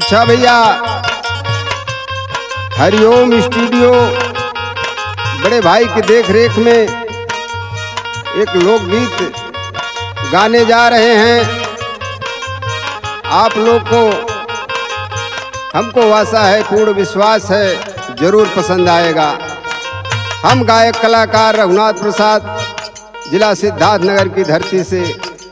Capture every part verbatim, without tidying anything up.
अच्छा भैया, हरिओम स्टूडियो बड़े भाई की देख रेख में एक लोकगीत गाने जा रहे हैं। आप लोग को हमको आशा है, पूर्ण विश्वास है, जरूर पसंद आएगा। हम गायक कलाकार रघुनाथ प्रसाद, जिला सिद्धार्थनगर की धरती से।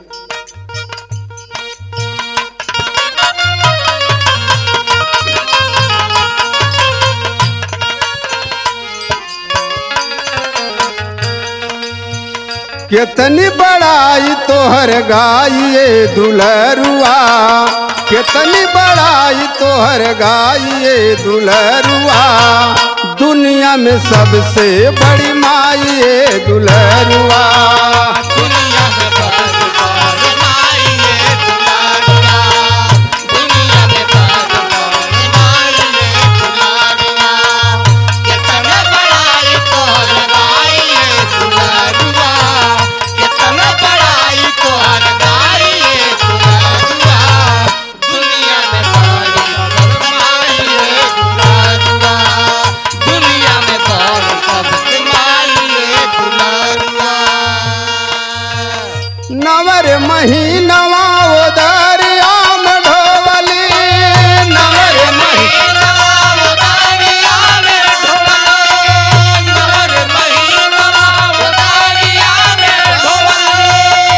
कितनी बड़ाई तोहर गाइए दुलरुआ, कितनी बड़ाई तोहर गाइए दुलरुआ, दुनिया में सबसे बड़ी माइए दुलरुआ। दुनिया में सबसे बड़ी माइए दुलरुआ, दुनिया में सबसे बड़ी माइए दुलरुआ, कितने बड़ाई तोहर गाइए दुलरुआ, कितने बड़ाई तोहर गाइए दुलरुआ, दुनिया में बड़ी माइए दुलरुआ, दुनिया में बड़ी सबसे माइए दुलरुआ। नवर महीनवा ओदरिया में ढोवली, नवर महीनवा ओदरिया में ढोवली, नवर महीनवा ओदरिया में ढोवली,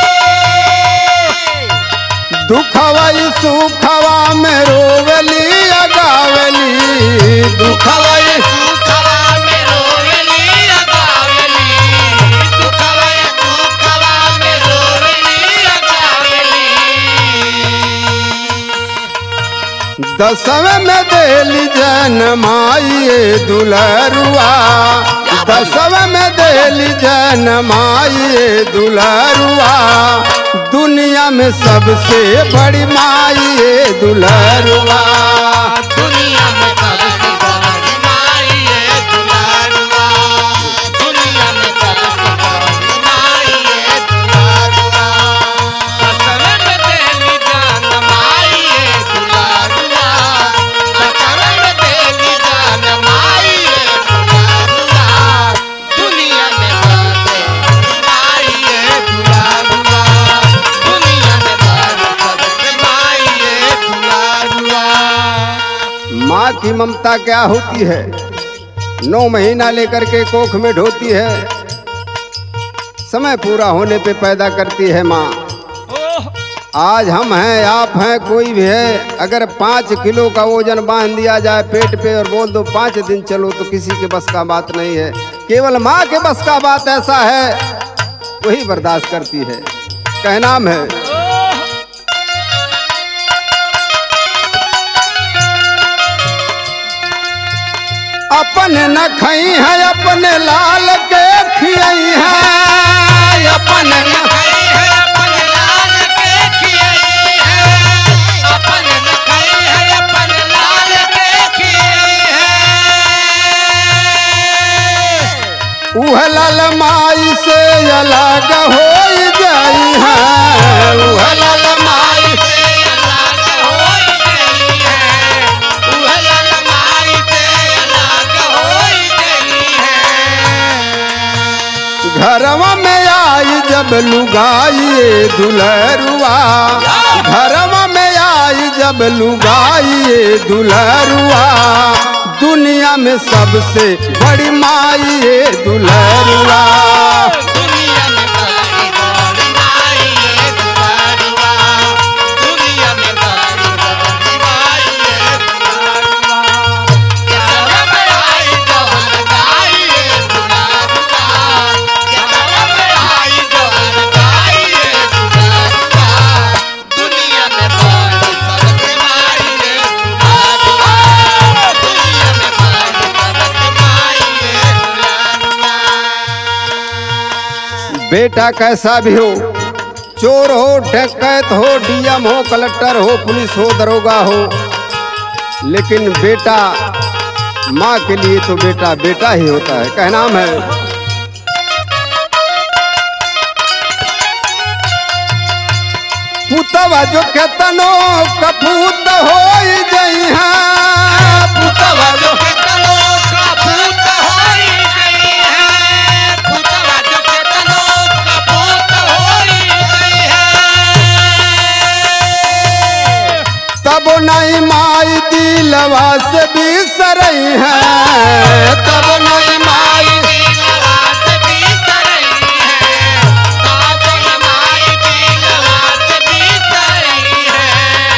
दुखवई सुखवा में रोवली अगावली, दुखवई सुखवा में रोवली अगावली, दुखवा सुखवा में रोवली अगावली। दसवें में देली जनमाइए दुलरुआ, दसवें में देली जनमाइए दुलरुआ, दुनिया में सबसे बड़ी माइए दुलरुआ। दुनिया में सबसे बड़ी माइए दुलरुआ, दुनिया में सबसे बड़ी माइए दुलरुआ, दसवें में देली जान माइए दुलरुआ, दसवें में देली जान माइए दुलरुआ, दुनिया में सबसे बड़ी माइए दुलरुआ, दुनिया में सबसे माइए दुलरुआ। माँ की ममता क्या होती है, नौ महीना लेकर के कोख में ढोती है, समय पूरा होने पे पैदा करती है माँ। आज हम हैं, आप हैं, कोई भी है, अगर पाँच किलो का वजन बांध दिया जाए पेट पे और बोल दो पाँच दिन चलो, तो किसी के बस का बात नहीं है। केवल माँ के बस का बात ऐसा है, वही बर्दाश्त करती है। कहनाम है अपने न खई है, अपने लाल के खियाई है, अपने न खई है, अपने लाल के खियाई है, अपने न खई है, अपने लाल के खियाई है। उह लाल माई से अलग हो जाई है, उह लाल माई से अलग हो गई है, उह लाल माई से अलग हो गई है। घरवा में आई जब लुगाइए दुलरुआ, घरवा में आई जब लुगाइए दुलरुआ, दुनिया में सबसे बड़ी माइए दुलरुआ। दुनिया में बड़ी बड़ी माइए दुलरुआ, दुनिया में बड़ी बड़ी माइए दुलरुआ, कितना बड़ाई तोहर गाइए दुलरुआ, कितना बड़ाई तोहर गाइए दुलरुआ, दुनिया में बड़ी सबसे माइए दुलरुआ, दुनिया में बड़ी सबसे माइए दुलरुआ। बेटा कैसा भी हो, चोर हो, डकैत हो, डीएम हो, कलेक्टर हो, पुलिस हो, दरोगा हो, लेकिन बेटा माँ के लिए तो बेटा बेटा ही होता है। कहनाम है पुत पुतवा जो केतनो कपूत हो जई है पुतवा जो केतनो कपूत होई गई है पुतवा जो केतनो कपूत होई गई है तब नहीं माई दिलवा से बिसरई है तब नहीं माई दिलवा से बिसरई है तब माई दिलवा से बिसरई है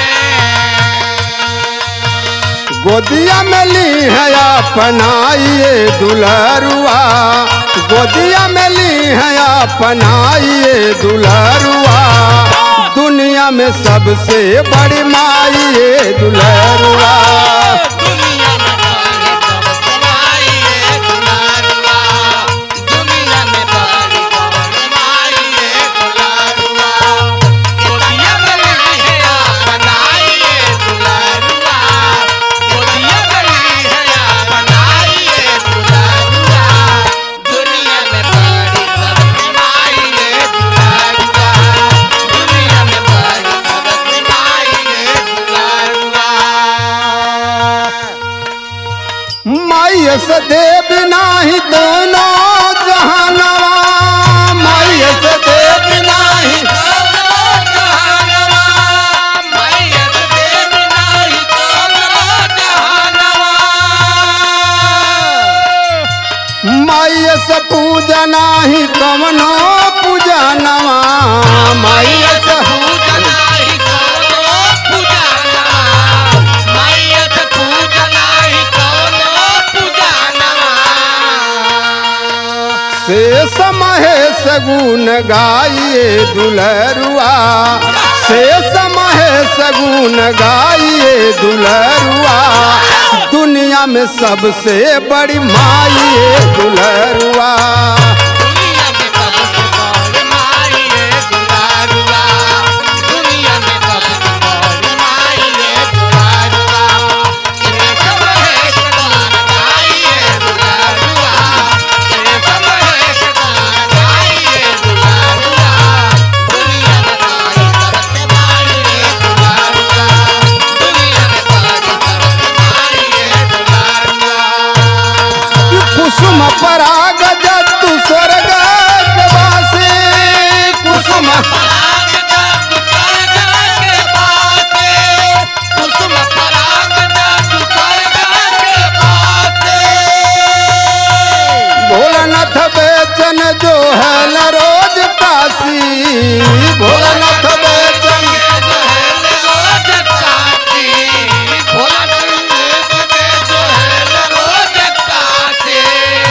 गोदिया में ली है अपनाइए दुल्हरुआ गोदिया में ली है अपनाइए दुल्हरुआ दुनिया में सबसे बड़ी माई ये दुल्हरुआ दुनिया में बड़ी सबसे माई ये दुल्हरुआ दुनिया में बड़ी सबसे माई ये दुल्हरुआ गोदिया में ली है अपनाई ये दुल्हरुआ गोदिया में ली है अपनाई ये दुल्हरुआ दुनिया में बड़ी सबसे माई ये दुल्हरुआ दुनिया में बड़ी सबसे माई ये दुल्हरुआ माई से देव नाही दोनों जहानवा माई से देव नाही माई से पूजा नाही कवनो पूजा नवा माई से से समय सगुन गाइए दुल्हरुआ से समय सगुन गाइए दुल्हरुआ दुनिया में सबसे बड़ी माई ये दुल्हरुआ दुनिया में सबसे बड़ी माई ये दुल्हरुआ दुनिया में सबसे बड़ी माई ये दुल्हरुआ तेरे समय से गान गाइए दुल्हरुआ तेरे समय से गान गाइए दुल्हरुआ दुनिया में बड़ी सबसे बड़ी ये दुल्हरुआ दुनिया में बड़ी सबसे बड़ी ये दुल्हरुआ कुसुम पराग जतु स्वर्ग के वासी कुसुम पराग जब स्वर्ग के पासे कुसुम पराग जब स्वर्ग के पासे भोलानाथ बेचन जो है न रोज काशी भोलानाथ बेचन जो है रोज काशी भोला जो है रोज काशी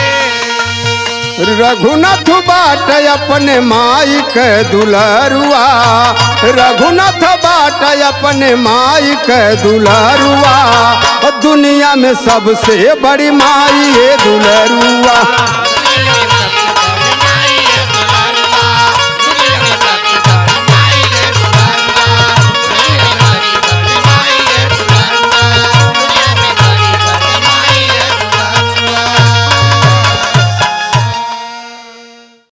रघुनाथ बाट अपने माई के दुल्हरुआ रघुनाथ बाट अपने माई के दुल्हरुआ दुनिया में सबसे बड़ी माई ये दुल्हरुआ